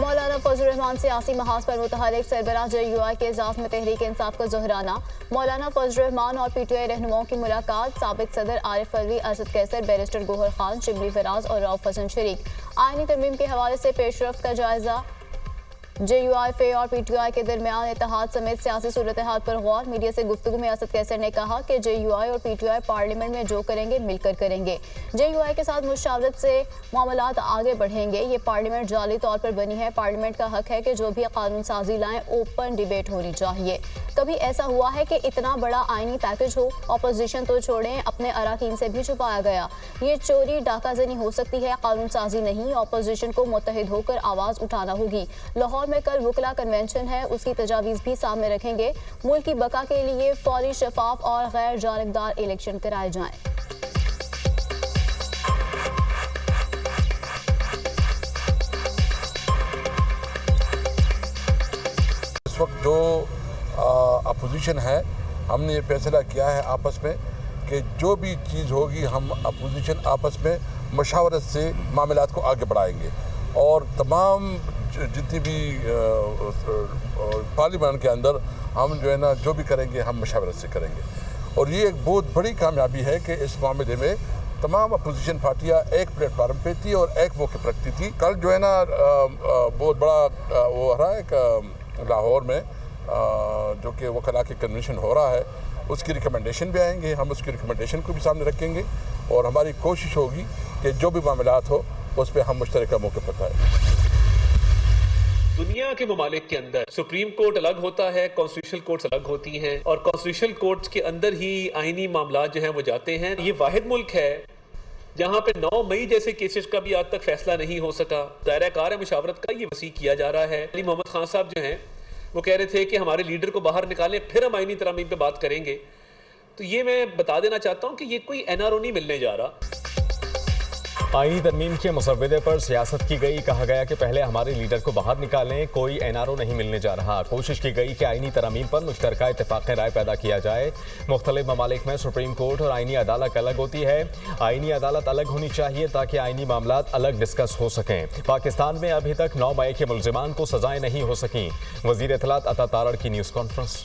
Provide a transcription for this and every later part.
मौलाना फजल रहमान सियासी महाज पर मुतहरिक सरबराह JUI के एजाज में तहरीक इंसाफ का दोहराना। मौलाना फजल रहमान और PTI रहनुमाओं की मुलाकात। साबिक सदर आरिफ अलवी, असद कैसर, बैरिस्टर गोहर खान, शिबली फराज और रऊफ हसन शरीक। आईनी तरमीम के हवाले से पेशरफ्त का जायजा। JUI, FE और PTI के दरमियान इत्तेहाद समेत सियासी सूरत हाल पर गौर। मीडिया से गुफ्तगू में असद कैसर ने कहा कि JUI और PTI पार्लियामेंट में जो करेंगे मिलकर करेंगे। JUI के साथ मुशावरत से मामलात आगे बढ़ेंगे। ये पार्लियामेंट जाली तौर पर बनी है। पार्लियामेंट का हक है कि जो भी कानून साजी लाएं ओपन डिबेट होनी चाहिए। कभी ऐसा हुआ है कि इतना बड़ा आईनी पैकेज हो, अपोजिशन तो छोड़ें, अपने अराकीन से भी छुपाया गया। ये चोरी डाकाजनी हो सकती है, कानून साजी नहीं। अपोजिशन को मुत्तहिद होकर आवाज़ उठाना होगी। लाहौर में कल वकला कन्वेंशन है, उसकी तजावीज़ भी सामने रखेंगे। मुल्क की बका के लिए फौरी, शफाफ और गैर जानिबदार इलेक्शन कराए जाएं। इस वक्त जो अपोजिशन है, हमने ये फैसला किया है आपस में कि जो भी चीज़ होगी हम अपोजिशन आपस में मशावरत से मामलात को आगे बढ़ाएंगे और तमाम जितनी भी पार्लियामेंट के अंदर हम जो है ना जो भी करेंगे हम मशावरत से करेंगे। और ये एक बहुत बड़ी कामयाबी है कि इस मामले में तमाम अपोजिशन पार्टियां एक प्लेटफार्म पे थी और एक मौके पर रखती थी। कल जो है ना बहुत बड़ा वो हो रहा है लाहौर में जो कि वकला के कन्वेंशन हो रहा है, उसकी रिकमेंडेशन भी आएंगे। हम उसकी रिकमेंडेशन को भी सामने रखेंगे और हमारी कोशिश होगी कि जो भी मामलात हो उस पर हम मुश्तरका मौके पर पाएँ। दुनिया के ममालिक के अंदर सुप्रीम कोर्ट अलग होता है, कॉन्स्टिट्यूशनल कोर्ट्स अलग होती हैं और कॉन्स्टिट्यूशनल कोर्ट्स के अंदर ही आईनी मामलात जो हैं वो जाते हैं। ये वाहिद मुल्क है जहाँ पे 9 मई जैसे केसेस का भी आज तक फैसला नहीं हो सका। दायरा कार मुशावरत का ये वसी किया जा रहा है। अली मोहम्मद खान साहब जो हैं वो कह रहे थे कि हमारे लीडर को बाहर निकालें फिर हम आईनी तरमीम पे बात करेंगे। तो ये मैं बता देना चाहता हूँ कि ये कोई NRO नहीं मिलने जा रहा। आईनी तरमीम के मुसव्वदे पर सियासत की गई। कहा गया कि पहले हमारे लीडर को बाहर निकालें, कोई NRO नहीं मिलने जा रहा। कोशिश की गई कि आईनी तरमीम पर मुश्तरका इत्तेफाक राय पैदा किया जाए। मुख्तलिफ ममालिक में सुप्रीम कोर्ट और आईनी अदालत अलग होती है। आईनी अदालत अलग होनी चाहिए ताकि आईनी मामलात अलग डिस्कस हो सकें। पाकिस्तान में अभी तक 9 मई के मुलजिमान को सजाएं नहीं हो सकें। वज़ीर इत्तलात अता तारड़ की न्यूज़ कॉन्फ्रेंस।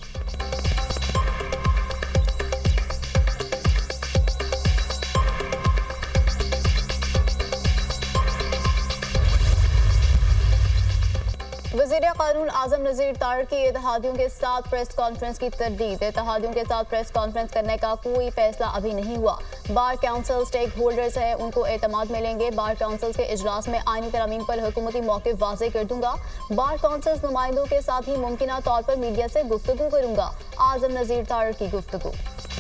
वज़ीर कानून आज़म नज़ीर तारड़ की इत्तेहादियों के साथ प्रेस कॉन्फ्रेंस की तरदीद। इत्तेहादियों के साथ प्रेस कॉन्फ्रेंस करने का कोई फैसला अभी नहीं हुआ। बार काउंसिल स्टेक होल्डर्स हैं, उनको एतमाद मिलेंगे। बार काउंसिल के इजलास में आईनी तरमीम पर हुकूमती मौक़िफ़ वाज़ेह कर दूंगा। बार काउंसिल नुमाइंदों के साथ ही मुमकिना तौर पर मीडिया से गुफ्तगू करूंगा। आज़म नज़ीर तारड़ की गुफ्तगू।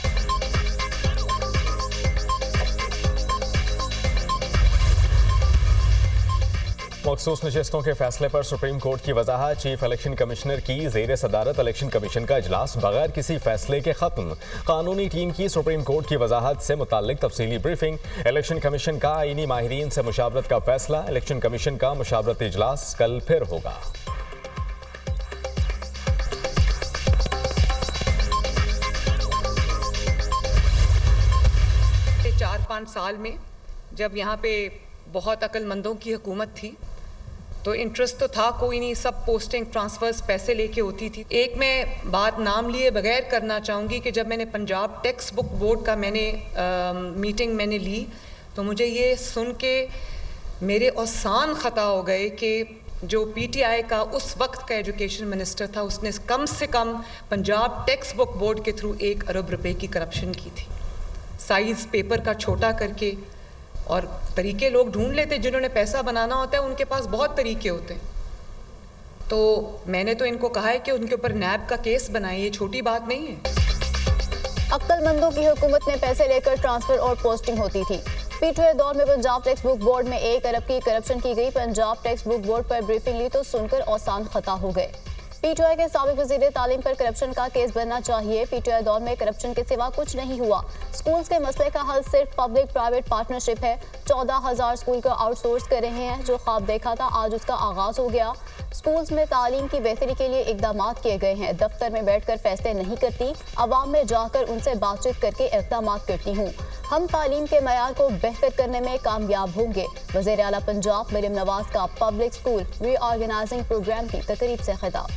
मखसूस नशिस्तों के फैसले पर सुप्रीम कोर्ट की वजाहत। चीफ इलेक्शन कमिश्नर की ज़ेर सदारत इलेक्शन कमीशन का इजलास बगैर किसी फैसले के खत्म। कानूनी टीम की सुप्रीम कोर्ट की वजाहत से मुताल्लिक तफसीली ब्रीफिंग। इलेक्शन कमीशन का आईनी माहिरीन से मुशावरत का फैसला। इलेक्शन कमीशन का मुशावरती इजलास कल फिर होगा। 4-5 साल में जब यहाँ पे बहुत अक्लमंदों की हुकूमत थी तो इंटरेस्ट तो था कोई नहीं, सब पोस्टिंग ट्रांसफर्स पैसे लेके होती थी। एक मैं बात नाम लिए बगैर करना चाहूँगी कि जब मैंने पंजाब टेक्स्ट बुक बोर्ड का मीटिंग मैंने ली तो मुझे ये सुन के मेरे औसान ख़ता हो गए कि जो PTI का उस वक्त का एजुकेशन मिनिस्टर था उसने कम से कम पंजाब टेक्स्ट बुक बोर्ड के थ्रू 1 अरब रुपए की करप्शन की थी। साइज़ पेपर का छोटा करके, और तरीके लोग ढूंढ लेते, जिन्होंने पैसा बनाना होता है उनके पास बहुत तरीके होते हैं। तो मैंने तो इनको कहा है कि उनके ऊपर नैब का केस बनाए, ये छोटी बात नहीं है। अक्लमंदों की हुकूमत में पैसे लेकर ट्रांसफर और पोस्टिंग होती थी। PTI दौर में पंजाब टेक्स्ट बुक बोर्ड में 1 अरब की करप्शन की गई। पंजाब टेक्स्ट बुक बोर्ड पर ब्रीफिंग ली तो सुनकर औसान खता हो गए। PTI के साबिक वज़ीर तालीम पर करप्शन का केस बनना चाहिए। PTI दौर में करप्शन के सिवा कुछ नहीं हुआ। स्कूल्स के मसले का हल सिर्फ पब्लिक प्राइवेट पार्टनरशिप है। 14,000 स्कूल को आउटसोर्स कर रहे हैं। जो ख्वाब देखा था आज उसका आगाज हो गया। स्कूल्स में तालीम की बेहतरी के लिए इकदाम किए गए हैं। दफ्तर में बैठकर फैसले नहीं करती, अवाम में जाकर उनसे बातचीत करके इकदाम करती हूँ। हम तालीम के मयार को बेहतर करने में कामयाब होंगे। वज़ीर आला पंजाब मरियम नवाज का पब्लिक स्कूल रीऑर्गेनाइजिंग प्रोग्राम की तकरीब से खिताब।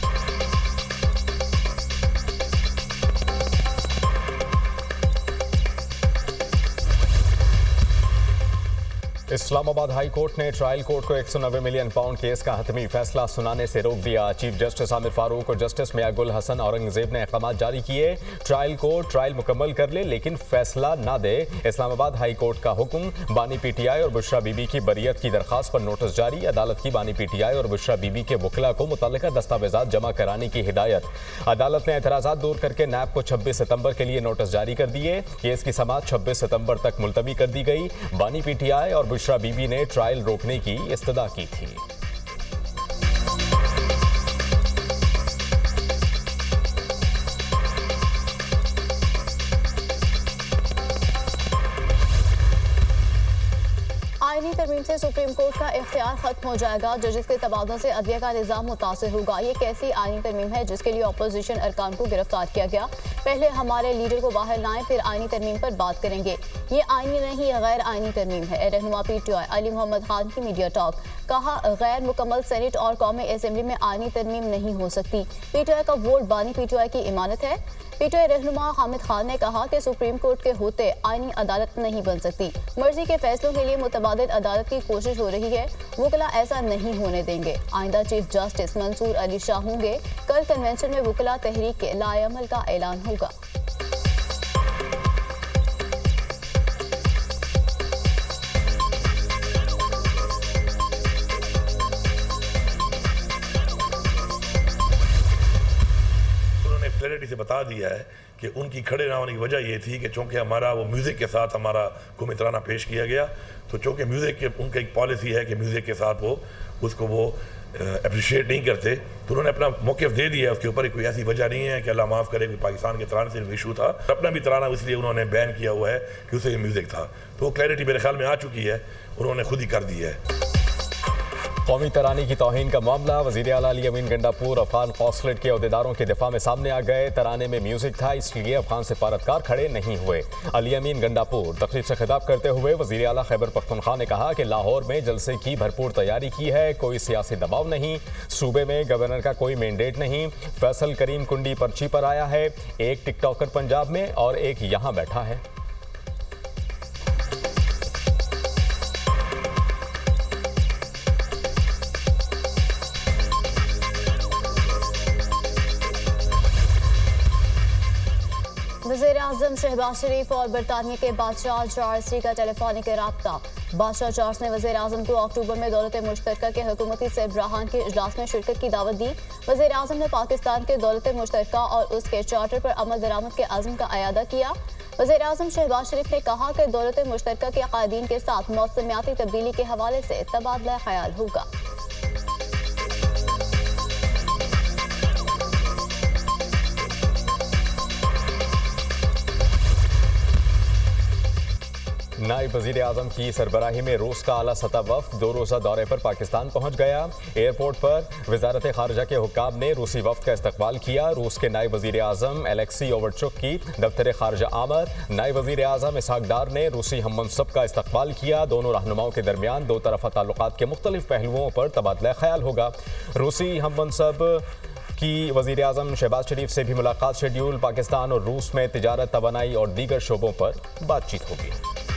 इस्लामाबाद हाई कोर्ट ने ट्रायल कोर्ट को 190 मिलियन पाउंड केस का हतमी फैसला सुनाने से रोक दिया। चीफ जस्टिस आमिर फारूक और जस्टिस मियां गुल हसन औरंगजेब ने अहकाम जारी किए। ट्रायल कोर्ट ट्रायल मुकम्मल कर ले लेकिन फैसला ना दे। इस्लामाबाद हाई कोर्ट का हुक्म। बानी पीटीआई और बुशरा बीबी की बरियत की दरखास्त पर नोटिस जारी। अदालत की बानी पीटीआई और बुशरा बीबी के वकला को मुतल्लिका दस्तावेजात जमा कराने की हिदायत। अदालत ने एतराज़ात दूर करके नैब को 26 सितंबर के लिए नोटिस जारी कर दिए। केस की समाअत 26 सितंबर तक मुलतवी कर दी गई। बानी पीटीआई और बुशरा बीबी ने ट्रायल रोकने की इस्तदा की थी। आईनी तरमीम से सुप्रीम कोर्ट का इख्तियार खत्म हो जाएगा। जजेस के तबादलों से अदलिया का निज़ाम मुतासिर होगा। ये कैसी आईनी तरमीम है जिसके लिए अपोजिशन अरकान को गिरफ्तार किया गया? पहले हमारे लीडर को बाहर लाएं, फिर आईनी तरमीम पर बात करेंगे। ये आईनी नहीं गैर आईनी तरमीम है। रहनुमा पीटीआई अली मोहम्मद खान की मीडिया टॉक। कहा गैर मुकम्मल सेनेट और कौमी असेंबली में आईनी तरमीम नहीं हो सकती। पीटीआई का वोट बानी पीटीआई की इमानत है। पीटीआई रहनुमा हामिद खान ने कहा कि सुप्रीम कोर्ट के होते आईनी अदालत नहीं बन सकती। मर्जी के फैसलों के लिए मुतबादिल अदालत की कोशिश हो रही है। वकला ऐसा नहीं होने देंगे। आइंदा चीफ जस्टिस मंसूर अली शाह होंगे। कल कन्वेंशन में वकला तहरीक के लाएअमल का ऐलान होगा। क्लैरिटी से बता दिया है कि उनकी खड़े ना होने की वजह ये थी कि चूँकि हमारा वो म्यूज़िक के साथ हमारा कुमितराना पेश किया गया, तो चूँकि म्यूज़िक के उनका एक पॉलिसी है कि म्यूज़िक के साथ वो उसको वो अप्रिशिएट नहीं करते, तो उन्होंने अपना मौक़िफ़ दे दिया। उसके ऊपर कोई ऐसी वजह नहीं है कि अल्लाह माफ़ करे कोई पाकिस्तान के तराने से इशू था। अपना भी तराना इसलिए उन्होंने बैन किया हुआ है कि उसे ये म्यूज़िक था। तो वो क्लैरिटी मेरे ख्याल में आ चुकी है, उन्होंने खुद ही कर दी है। कौमी तरानी की तौहीन का मामला। वज़ीर आला अली अमीन गंडापुर अफगान कौंसलेट के अहदेदारों के दिफा में सामने आ गए। तराने में म्यूजिक था, इसलिए अफगान सिफारतकार खड़े नहीं हुए। अली अमीन गंडापुर तकरीब से खिताब करते हुए वज़ीर आला खैबर पख्तूनख्वा ने कहा कि लाहौर में जलसे की भरपूर तैयारी की है, कोई सियासी दबाव नहीं। सूबे में गवर्नर का कोई मैंडेट नहीं। फैसल करीम कुंडी पर्ची पर आया है। एक टिकटॉकर पंजाब में और एक यहाँ बैठा है। वज़ीर आज़म शहबाज शरीफ और बरतानिया के बादशाह चार्ल्स का टेलीफोनिक राब्ता। बादशाह चार्ल्स ने वज़ीर आज़म को अक्टूबर में दौलत मुश्तरका के हुकूमती सरबराहान के इजलास में शिरकत की दावत दी। वज़ीर आज़म ने पाकिस्तान के दौलत मुश्तरका और उसके चार्टर पर अमल दरामद के अज़्म का अयादा किया। वज़ीर आज़म शहबाज शरीफ ने कहा कि दौलत मुश्तरका के कायदीन के साथ मौसमियाती तब्दीली के हवाले से तबादला ख्याल होगा। नायब वज़ीर आज़म की सरबराही में रूस का आला सतह वफ़द 2 रोज़ा दौरे पर पाकिस्तान पहुँच गया। एयरपोर्ट पर वज़ारत ख़ारिजा के हुक्काम ने रूसी वफ़द का इस्तकबाल किया। रूस के नायब वज़ीर आज़म एलेक्सी ओवरचुक की दफ्तर ख़ारिजा आमद। नायब वज़ीर आज़म इसहाक डार ने रूसी हम मनसब का इस्तकबाल किया। दोनों रहनुमाओं के दरमियान दो तरफ़ा ताल्लुकात के मुख्तलिफ पहलुओं पर तबादला ख्याल होगा। रूसी हम मनसब की वज़ीर आज़म शहबाज शरीफ से भी मुलाकात शेड्यूल। पाकिस्तान और रूस में तिजारत, तवानाई और दीगर शोबों पर बातचीत होगी।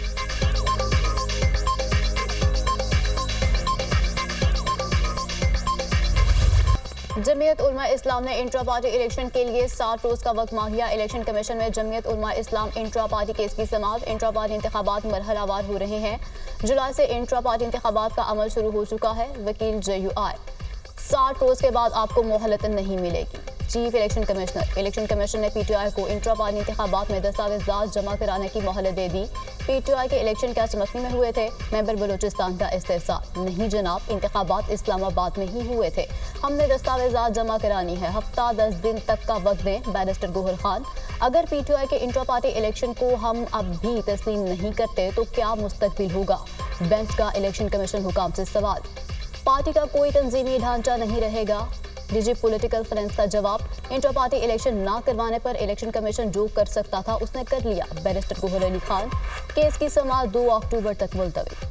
जमीयत उलमा इस्लाम ने इंट्रा पार्टी इलेक्शन के लिए 60 रोज का वक्त मांग लिया। इलेक्शन कमीशन में जमीयत उलमा इस्लाम इंट्रा पार्टी केस की समाअत। इंट्रा पार्टी इंतखाबात मरहलावार हो रहे हैं। जुलाई से इंट्रा पार्टी इंतखाबात का अमल शुरू हो चुका है। वकील JUI 60 रोज के बाद आपको मोहलत नहीं मिलेगी। चीफ इलेक्शन कमिश्नर ने PTI को इंट्रा पार्टी इंतखाबात में दस्तावेजात जमा कराने की मोहलत दे दी। PTI के इलेक्शन क्या चमकनी में हुए थे? मेंबर बलूचिस्तान का इस्तेफसा। नहीं जनाब, इंतखाबात इस्लामाबाद में ही हुए थे। हमने दस्तावेजात जमा करानी है। हफ्ता 10 दिन तक का वक्त दें। बैरिस्टर गोहर खान, अगर PTI के इंट्रा पार्टी इलेक्शन को हम अब भी तस्लीम नहीं करते तो क्या मुस्तकबिल होगा? बेंच का इलेक्शन कमीशन हुकाम से सवाल। पार्टी का कोई तंजीमी ढांचा नहीं रहेगा। डीजी पॉलिटिकल फाइनेंस का जवाब, इंटर पार्टी इलेक्शन ना करवाने पर इलेक्शन कमीशन जो कर सकता था उसने कर लिया। बैरिस्टर गोहर अली खान, केस की समाअत 2 अक्टूबर तक मुलतवी।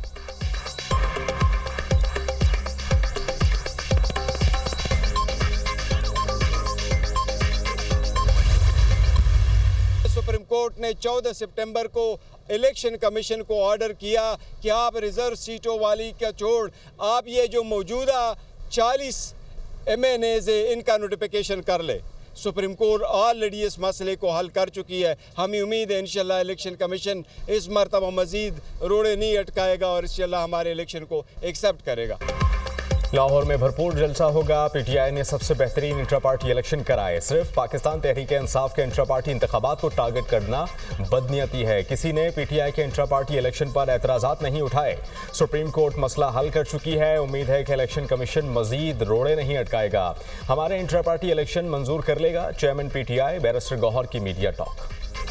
सुप्रीम कोर्ट ने 14 सितंबर को इलेक्शन कमीशन को ऑर्डर किया कि आप रिजर्व सीटों वाली का छोड़ आप ये जो मौजूदा 40 MNAs इनका नोटिफिकेशन कर ले। सुप्रीम कोर्ट ऑलरेडी इस मसले को हल कर चुकी है। हमें उम्मीद है इंशाल्लाह इलेक्शन कमीशन इस मरतबा मजीद रोड़े नहीं अटकाएगा और इंशाल्लाह हमारे इलेक्शन को एक्सेप्ट करेगा। लाहौर में भरपूर जलसा होगा। PTI ने सबसे बेहतरीन इंट्रा पार्टी इलेक्शन कराए। सिर्फ पाकिस्तान तहरीक इंसाफ के इंट्रा पार्टी इंतखाबात को टारगेट करना बदनीयती है। किसी ने PTI के इंट्रा पार्टी इलेक्शन पर एतराज़ात नहीं उठाए। सुप्रीम कोर्ट मसला हल कर चुकी है। उम्मीद है कि इलेक्शन कमीशन मजीद रोड़े नहीं अटकाएगा। हमारे इंट्रा पार्टी इलेक्शन मंजूर कर लेगा। चेयरमैन PTI बैरिस्टर गौहर की मीडिया टॉक।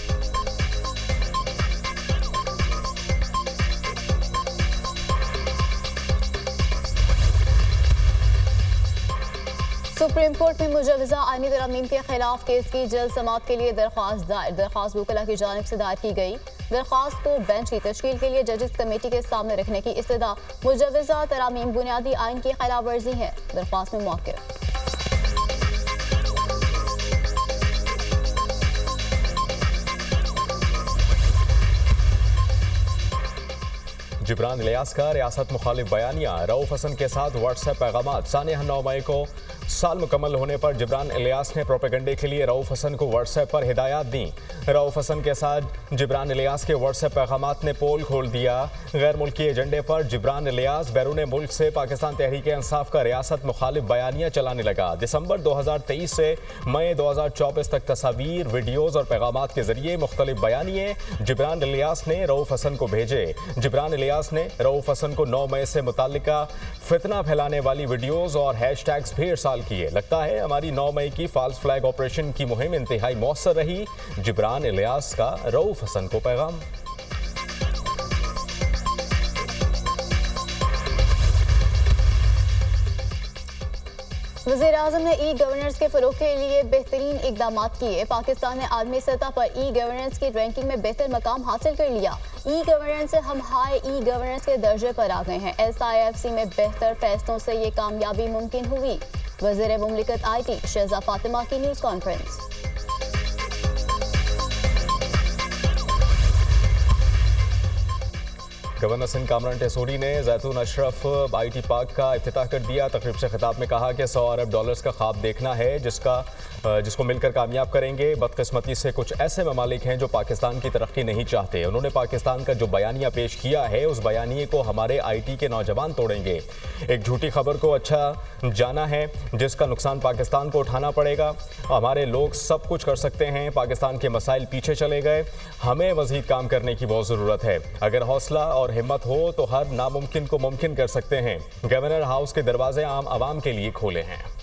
सुप्रीम कोर्ट में मुजवजा आईनी तरमीम के खिलाफ केस की जल्द समाअत के लिए दरख्वास्त दायर। दरख्वास्त वकला की जानिब से दायर की गई। दरख्वास्त को बेंच की तश्कील के लिए जजेस कमेटी के सामने रखने की इस्तदा। मुजवजा तरामीम बुनियादी आइन की खिलाफ वर्जी है। दरख्वास्त में मौक़िफ़ जिब्रान इलियास का रियासत मुखालिफ बयानिया। रऊफ हसन के साथ व्हाट्सएप पैगामात। सानिया 9 मई को साल मुकम्मल होने पर जिब्रान इलियास ने प्रोपेगेंडे के लिए रऊफ हसन को व्हाट्सएप पर हिदायत दी। रऊफ हसन के साथ जिब्रान इलियास के व्हाट्सएप पैगामात ने पोल खोल दिया। गैर मुल्की एजेंडे पर जिब्रान इलियास बैरून मुल्क से पाकिस्तान तहरीक इंसाफ का रियासत मुखालिफ बयानिया चलाने लगा। दिसंबर 2023 से मई 2024 तक तस्वीर, वीडियोज़ और पैगामात के जरिए मुख्तलिफ बयानिए जिब्रान इलियास ने रऊफ हसन को भेजे। जिब्रान इलियास ने रऊफ हसन को 9 मई से मुताल्लिका फितना फैलाने वाली वीडियोज़ और हैशटैग्स भी इरसाल किए। लगता है हमारी 9 मई की फॉल्स फ्लैग ऑपरेशन की मुहिम इंतहाई मौसर रही। जिब्रान इलियास का रऊफ हसन को पैगाम। वज़ीर-ए-आज़म ने ई गवर्नेंस के फ़रोग़ के लिए बेहतरीन इक़दाम किए। पाकिस्तान ने आलमी सतह पर ई गवर्नेंस की रैंकिंग में बेहतर मकाम हासिल कर लिया। ई गवर्नेंस से हम हाई ई गवर्नेंस के दर्जे पर आ गए हैं। SIFC में बेहतर फैसलों से ये कामयाबी मुमकिन हुई। वज़ीर मुमलिकत IT शहज़ा फातिमा की news conference. Governor Sindh Kamran Tessori ने जैतून अशरफ IT पार्क का इफ्तिताह कर दिया। तकरीब से खिताब में कहा कि $100 अरब का ख्वाब देखना है जिसको मिलकर कामयाब करेंगे। बदकिस्मती से कुछ ऐसे ममालिक हैं जो पाकिस्तान की तरक्की नहीं चाहते। उन्होंने पाकिस्तान का जो बयानिया पेश किया है उस बयानिए को हमारे IT के नौजवान तोड़ेंगे। एक झूठी खबर को अच्छा जाना है जिसका नुकसान पाकिस्तान को उठाना पड़ेगा। हमारे लोग सब कुछ कर सकते हैं। पाकिस्तान के मसाइल पीछे चले गए। हमें मज़ीद काम करने की बहुत ज़रूरत है। अगर हौसला और हिम्मत हो तो हर नामुमकिन को मुमकिन कर सकते हैं। गवर्नर हाउस के दरवाजे आम आवाम के लिए खोले हैं।